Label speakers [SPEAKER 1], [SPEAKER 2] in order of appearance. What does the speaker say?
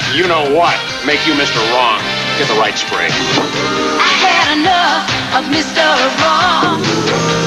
[SPEAKER 1] You know what? Make you Mr. Wrong. Get the right spray.
[SPEAKER 2] I had enough of Mr. Wrong.